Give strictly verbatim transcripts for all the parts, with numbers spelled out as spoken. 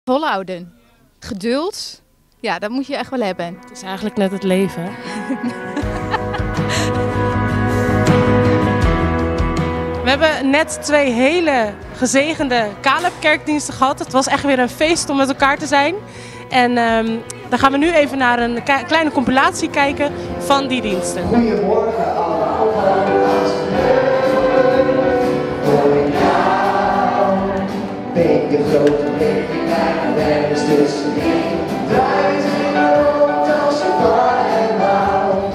Volhouden. Geduld. Ja, dat moet je echt wel hebben. Het is eigenlijk net het leven. We hebben net twee hele gezegende Caleb-kerkdiensten gehad. Het was echt weer een feest om met elkaar te zijn. En um, dan gaan we nu even naar een kleine compilatie kijken van die diensten. Goedemorgen allemaal. Beetje grote, beetje kleine, er is tussenin. Draait in de rond als een bar en maal.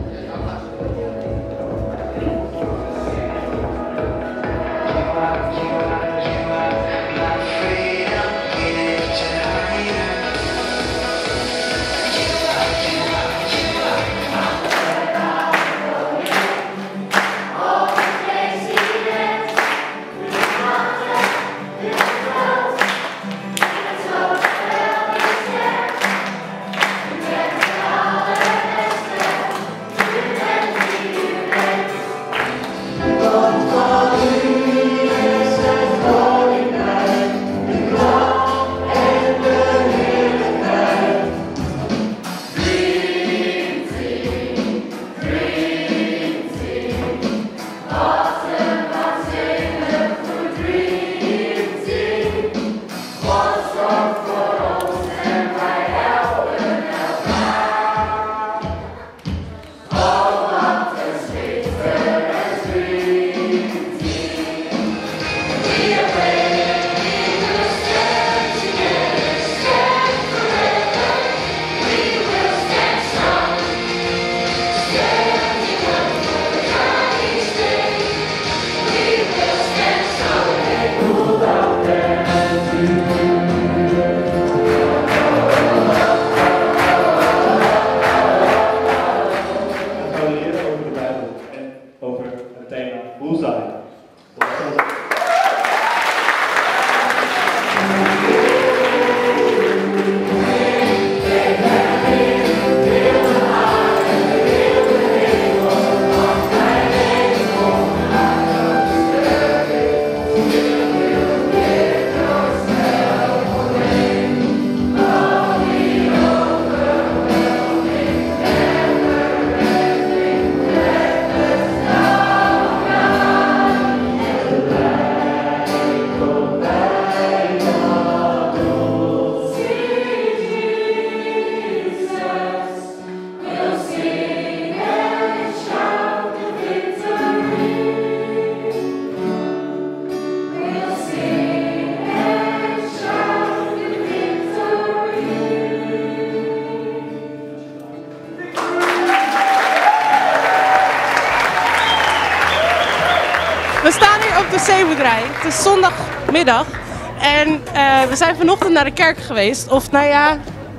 We staan hier op de zeeboerderij. Het is zondagmiddag en uh, we zijn vanochtend naar de kerk geweest. Of nou ja...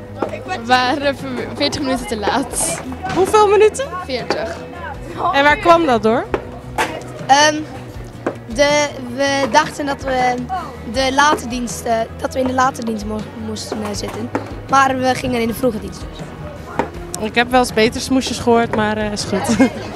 We waren veertig minuten te laat. Hoeveel minuten? veertig. En waar kwam dat door? Um, de, we dachten dat we, de late dienst, uh, dat we in de late dienst mo moesten uh, zitten. Maar we gingen in de vroege dienst. Ik heb wel eens beter smoesjes gehoord, maar uh, is goed.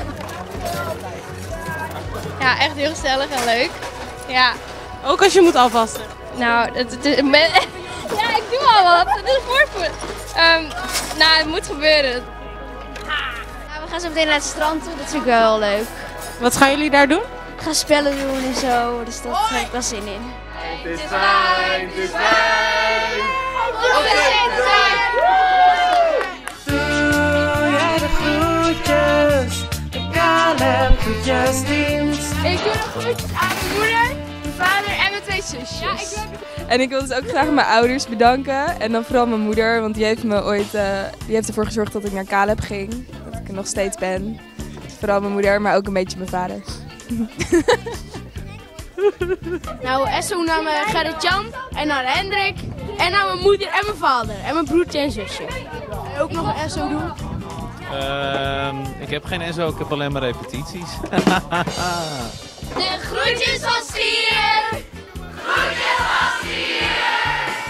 Ja, echt heel gezellig en leuk. Ja. Ook als je moet afwassen? Nou, het, het, het, het, ja, ik doe al wat. Het is voorvoer. Um, nou, het moet gebeuren. Nou, we gaan zo meteen naar het strand toe, dat vind ik wel heel leuk. Wat gaan jullie daar doen? We gaan spellen doen en zo, dus dat heb ik wel zin in. Het is fijn, het is fijn. Op de Doe jij de groetjes, de Caleb groetjesdienst. Ik doe de groetjes aan mijn moeder, mijn vader en mijn twee zusjes. Ja, ik doe... En ik wil dus ook graag mijn ouders bedanken. En dan vooral mijn moeder, want die heeft me ooit, uh, die heeft ervoor gezorgd dat ik naar Caleb ging. Dat ik er nog steeds ben. Dus vooral mijn moeder, maar ook een beetje mijn vader. Nou, Esso naar mijn Gerrit-Jan en naar Hendrik en naar mijn moeder en mijn vader en mijn broertje en zusje. En ook nog een Esso doen? Uh, ik heb geen Esso, ik heb alleen maar repetities. De groetjes van Stier! Groetjes van Stier!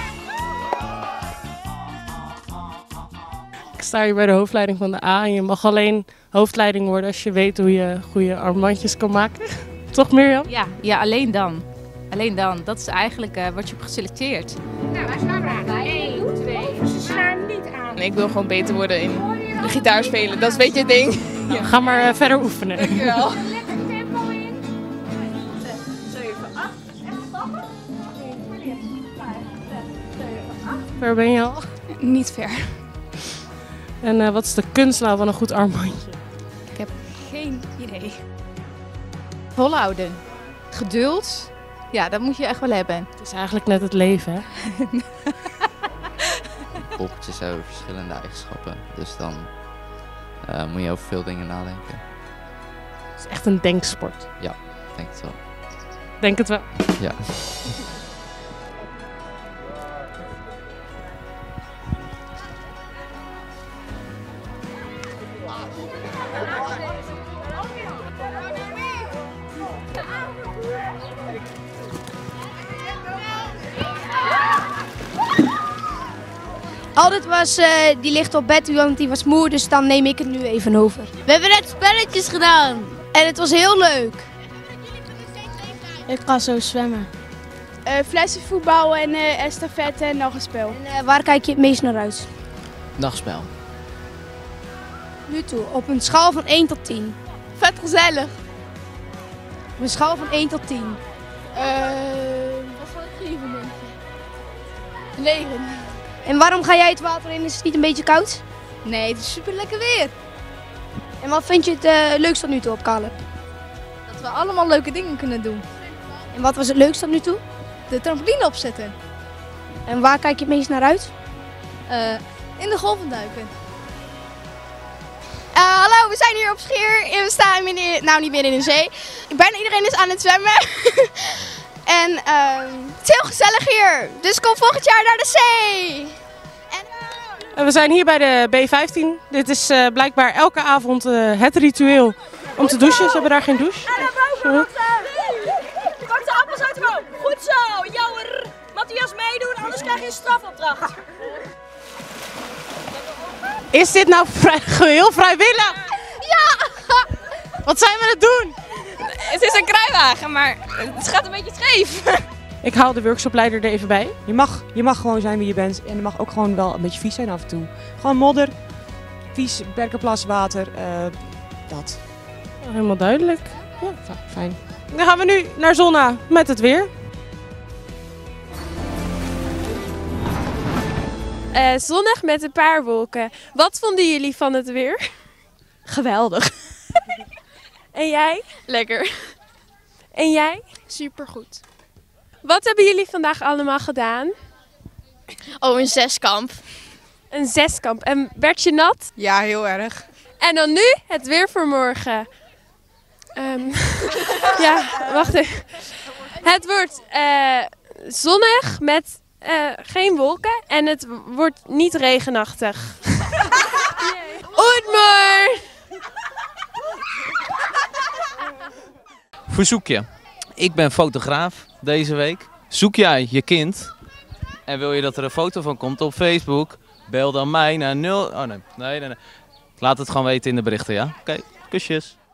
Ik sta hier bij de hoofdleiding van de A en je mag alleen hoofdleiding worden als je weet hoe je goede armbandjes kan maken. Toch Mirjam? Ja, ja, alleen dan. Alleen dan. Dat is eigenlijk uh, wat je hebt geselecteerd. Nou, wij slaan maar aan. één, twee. Ze slaan niet aan. Ik wil gewoon beter worden in de gitaar spelen. Dat is een beetje het ding. Ja. Ga maar uh, verder oefenen. Dankjewel. Lekker tempo in. zeven, acht. Echt stappen. Waar ben je al? Niet ver. En uh, wat is de kunst nou van een goed armbandje? Ik heb geen idee. Volhouden. Geduld. Ja, dat moet je echt wel hebben. Het is eigenlijk net het leven, hè? Poppetjes hebben verschillende eigenschappen. Dus dan uh, moet je over veel dingen nadenken. Het is echt een denksport. Ja, ik denk het wel. Denk het wel. Ja. Aldert was, uh, die ligt op bed, want die was moe, dus dan neem ik het nu even over. We hebben net spelletjes gedaan. En het was heel leuk. Ik ga zo zwemmen. Uh, flessenvoetbal en uh, estafette en nog een spel. En uh, waar kijk je het meest naar uit? Nachtspel. Nu toe, op een schaal van één tot tien. Vet gezellig. Op een schaal van één tot tien. Uh, wat zou ik geven, denk je? negen. En waarom ga jij het water in? Is het niet een beetje koud? Nee, het is super lekker weer. En wat vind je het uh, leukst tot nu toe op Caleb? Dat we allemaal leuke dingen kunnen doen. En wat was het leukst tot nu toe? De trampoline opzetten. En waar kijk je het meest naar uit? Uh, in de golven duiken. Uh, hallo, we zijn hier op Scheer en we staan in de, nou niet meer in de zee. Bijna iedereen is aan het zwemmen. En uh, het is heel gezellig hier. Dus kom volgend jaar naar de zee. En, uh... en we zijn hier bij de B vijftien. Dit is uh, blijkbaar elke avond uh, het ritueel om te douchen. Ze hebben daar geen douche. En naar boven, pak de appels uit de boom. Goed zo, jouwer. Matthias meedoen, anders krijg je een strafopdracht. Is dit nou vrij, geheel vrijwillig? Ja! Wat zijn we aan het doen? Het is een kruiwagen, maar het gaat een beetje scheef. Ik haal de workshopleider er even bij. Je mag, je mag gewoon zijn wie je bent en het mag ook gewoon wel een beetje vies zijn af en toe. Gewoon modder, vies, berkenplas, water, uh, dat. Helemaal duidelijk. Ja, fijn. Dan gaan we nu naar Zonna met het weer. Uh, zonnig met een paar wolken. Wat vonden jullie van het weer? Geweldig. En jij? Lekker. En jij? Supergoed. Wat hebben jullie vandaag allemaal gedaan? Oh, een zeskamp. Een zeskamp. En werd je nat? Ja, heel erg. En dan nu het weer voor morgen. Um, ja, wacht even. Het wordt uh, zonnig met uh, geen wolken en het wordt niet regenachtig. Goedemorgen! Verzoekje. Ik ben fotograaf deze week. Zoek jij je kind en wil je dat er een foto van komt op Facebook? Bel dan mij naar nul... Oh nee, nee, nee, nee. Laat het gewoon weten in de berichten, ja? Oké, okay. Kusjes.